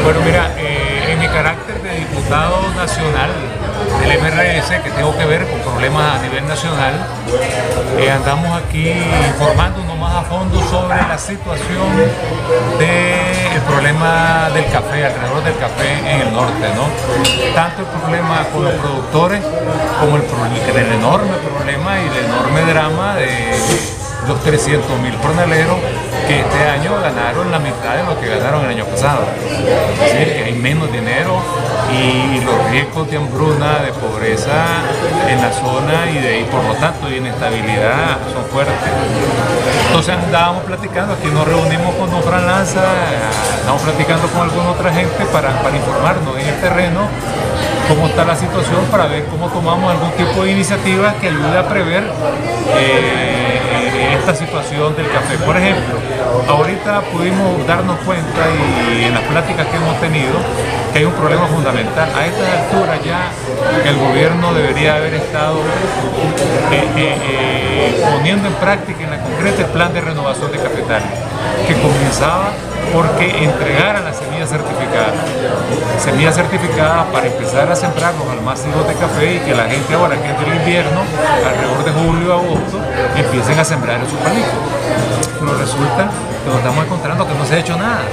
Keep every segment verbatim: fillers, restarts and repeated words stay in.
Bueno, mira, eh, en mi carácter de diputado nacional del M R S, que tengo que ver con problemas a nivel nacional, eh, andamos aquí informándonos más a fondo sobre la situación del problema del café, alrededor del café en el norte, ¿no? Tanto el problema con los productores como el, el enorme problema y el enorme drama de los trescientos mil jornaleros que este año ganaron la mitad de lo que ganaron el año pasado. Es decir, que hay menos dinero y los riesgos de hambruna, de pobreza en la zona y, de, y por lo tanto de inestabilidad son fuertes. Entonces andábamos platicando, aquí nos reunimos con don Fran Lanza, andamos platicando con alguna otra gente para, para informarnos en el terreno cómo está la situación, para ver cómo tomamos algún tipo de iniciativa que ayude a prever eh, esta situación del café. Por ejemplo, ahorita pudimos darnos cuenta y en las pláticas que hemos tenido que hay un problema fundamental. A estas alturas ya el gobierno debería haber estado eh, eh, eh, poniendo en práctica, en la concreta, el plan de renovación de cafetales, que comenzaba porque entregaran las semillas certificadas. Semillas certificadas para empezar a sembrar los almacenes de café y que la gente ahora que entre el invierno, alrededor de julio a agosto, empiecen a sembrar en sus palitos. Pero resulta que nos estamos encontrando que no se ha hecho nada.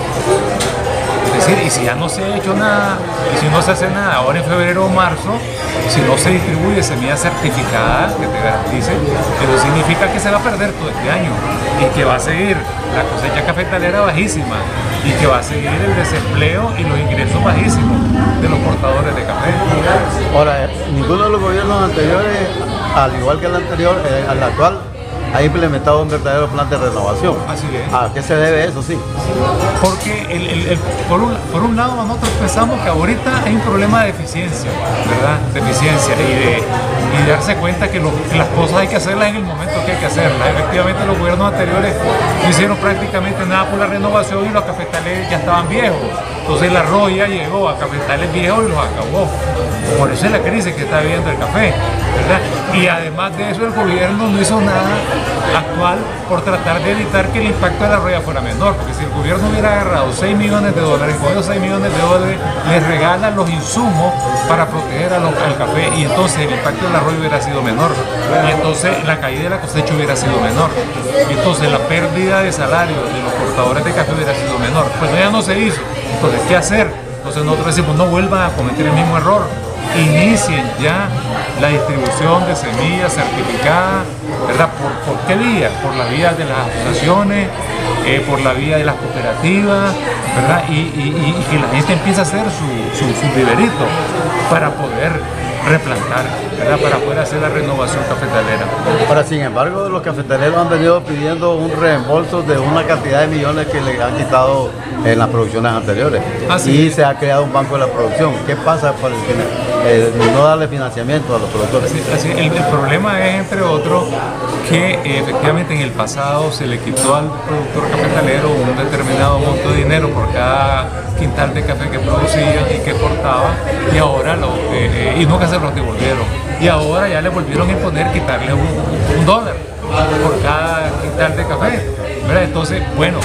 Es decir, y si ya no se ha hecho nada, y si no se hace nada ahora en febrero o marzo, si no se distribuye semilla certificada que te garantice, eso significa que se va a perder todo este año y que va a seguir la cosecha cafetalera bajísima y que va a seguir el desempleo y los ingresos bajísimos de los portadores de café. Ahora, ninguno de los gobiernos anteriores, al igual que el anterior, eh, al actual, ha implementado un verdadero plan de renovación. Así es. ¿A qué se debe eso? Sí. Porque el, el, el, por, un, por un lado nosotros pensamos que ahorita hay un problema de eficiencia, ¿verdad? De eficiencia y de, y de darse cuenta que, lo, que las cosas hay que hacerlas en el momento que hay que hacerlas. Efectivamente los gobiernos anteriores no hicieron prácticamente nada por la renovación y los cafetales ya estaban viejos. Entonces la roya llegó a cafetales viejos y los acabó. Por eso es la crisis que está viviendo el café, ¿verdad? Y además de eso el gobierno no hizo nada actual por tratar de evitar que el impacto de la roya fuera menor, porque si el gobierno hubiera agarrado seis millones de dólares, con esos seis millones de dólares les regalan los insumos para proteger a los, al café y entonces el impacto de la roya hubiera sido menor y entonces la caída de la cosecha hubiera sido menor y entonces la pérdida de salario de los portadores de café hubiera sido menor. Pues ya no se hizo. Entonces, ¿qué hacer? Entonces nosotros decimos, no vuelvan a cometer el mismo error. Inicien ya la distribución de semillas certificadas, ¿verdad? ¿Por, por qué vía? Por la vía de las asociaciones, eh, por la vía de las cooperativas, ¿verdad? Y, y, y que la gente empiece a hacer su, su, su viverito para poder replantar, ¿verdad? Para poder hacer la renovación cafetalera. Ahora, sin embargo, los cafetaleros han venido pidiendo un reembolso de una cantidad de millones que les han quitado en las producciones anteriores. Así y es. Se ha creado un banco de la producción. ¿Qué pasa por el, eh, no darle financiamiento a los productores? Así, así, el, el problema es, entre otros, que eh, efectivamente en el pasado se le quitó al productor cafetalero un determinado monto de dinero por cada quintal de café que producía y que exportaba, y ahora lo, eh, y nunca se los devolvieron, y ahora ya le volvieron a imponer quitarle un, un dólar por cada quintal de café, ¿verdad? Entonces, bueno,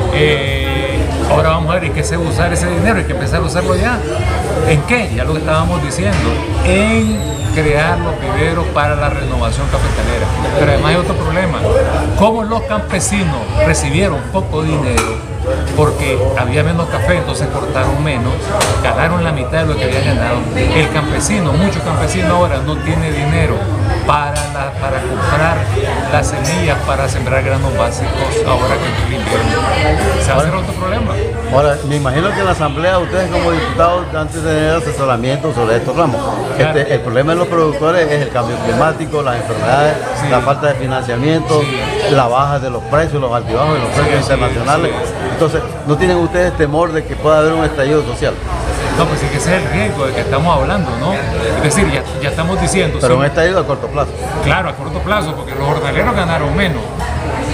eh, ahora vamos a ver en qué se va a usar ese dinero, hay que empezar a usarlo ya. ¿En qué? Ya lo que estábamos diciendo, en crear los viveros para la renovación cafetalera. Pero además hay otro problema, como los campesinos recibieron poco dinero porque había menos café, entonces cortaron menos, ganaron la mitad de lo que habían ganado. El campesino, muchos campesinos ahora no tiene dinero para, la, para comprar las semillas para sembrar granos básicos ahora que el invierno. ¿Se va a hacer otro problema? Ahora, me imagino que en la asamblea ustedes como diputados antes de tener asesoramiento sobre estos ramos. Claro. Este, el problema de los productores es el cambio climático, las enfermedades, Sí. la falta de financiamiento, Sí. la baja de los precios, los altibajos de los precios Sí, sí, internacionales. sí. Entonces, ¿no tienen ustedes temor de que pueda haber un estallido social? No, pues sí que ese es el riesgo del que estamos hablando, ¿no? Es decir, ya, ya estamos diciendo... Pero sí, un estallido a corto plazo. claro, a corto plazo, porque los jornaleros ganaron menos.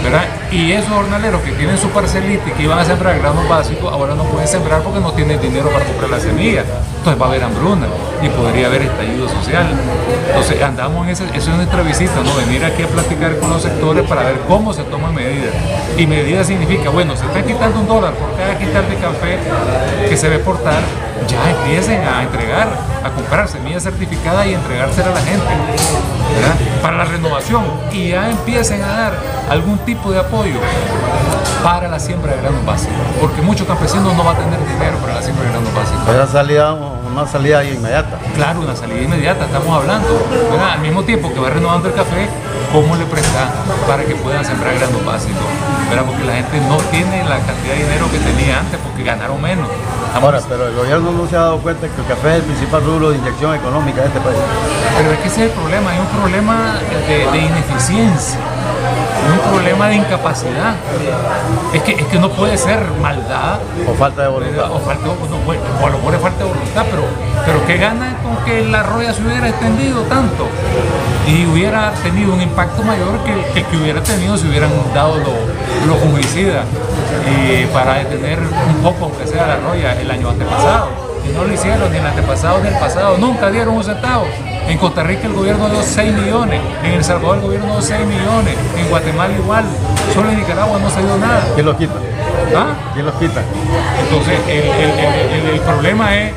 ¿verdad? Y esos jornaleros que tienen su parcelita y que iban a sembrar granos básicos, ahora no pueden sembrar porque no tienen dinero para comprar la semilla. Entonces va a haber hambruna y podría haber estallido social. Entonces andamos en ese, eso es nuestra visita, ¿no? Venir aquí a platicar con los sectores para ver cómo se toman medidas. Y medidas significa, bueno, se está quitando un dólar por cada quintal de café que se ve exportar, ya empiecen a entregar, a comprar semillas certificadas y entregársela a la gente, ¿verdad? Para la renovación, y ya empiecen a dar algún tipo de apoyo para la siembra de granos básicos, porque muchos campesinos no van a tener dinero para la siembra de granos básicos. Pero salida, una salida inmediata. Claro, una salida inmediata, estamos hablando, ¿verdad? Al mismo tiempo que va renovando el café, ¿cómo le presta para que puedan sembrar granos básicos? ¿Verdad? Porque la gente no tiene la cantidad de dinero que tenía antes porque ganaron menos. Ahora, pero el gobierno no se ha dado cuenta que el café es el principal rubro de inyección económica de este país. Pero es que ese es el problema, hay un problema de, de ineficiencia, un problema de incapacidad. Es que, es que no puede ser maldad o falta de voluntad. O, falta, no, bueno, o a lo mejor es falta de voluntad, pero, pero ¿qué gana con que la roya se hubiera extendido tanto y hubiera tenido un impacto mayor que el que, que hubiera tenido si hubieran dado los lo fungicidas y para detener un poco, aunque sea la roya, el año antepasado? Y no lo hicieron ni el antepasado ni el pasado, nunca dieron un centavo. En Costa Rica el gobierno dio seis millones, en El Salvador el gobierno dio seis millones, en Guatemala igual, solo en Nicaragua no se dio nada. ¿Quién los quita? ¿Ah? ¿Quién los quita? Entonces el, el, el, el, el problema es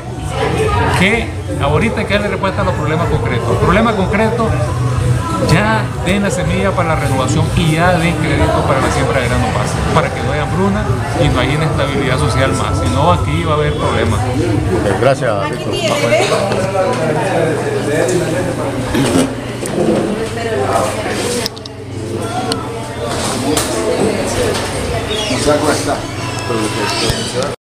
que ahorita hay que darle respuesta a los problemas concretos. El problema concreto, ya den la semilla para la renovación y ya den crédito para la siembra de granos básicos, para que no haya hambruna y no haya inestabilidad social más. Si no, aquí va a haber problemas. Okay, gracias, Víctor. No sé cómo está.